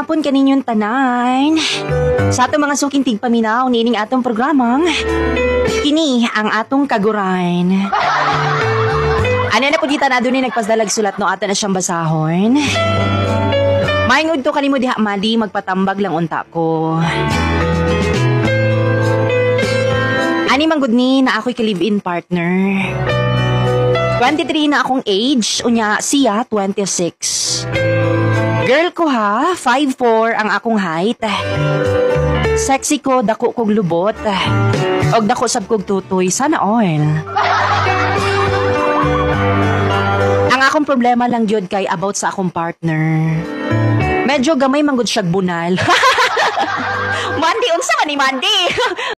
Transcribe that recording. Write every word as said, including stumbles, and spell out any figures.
hapon kaninyong tanan. Sa atong mga suking tigpaminaw, niining atong programang, kini ang atong kaguran. Ano na po kita na doon nagpasdalag sulat no ato na siyang basahon. Maingod to kanimo diha mali, magpatambag lang unta ko. Ani manggod ni na ako'y ka-live-in partner. twenty-three na akong age, unya siya twenty-six. Girl ko ha, five four ang akong height. Sexy ko, dako kog lubot. Og dako sab kog tutoy, sana all. Ang akong problema lang gyud kay about sa akong partner. Medyo gamay manggod siyag bunal. Mandy, unsa man ni Mandy?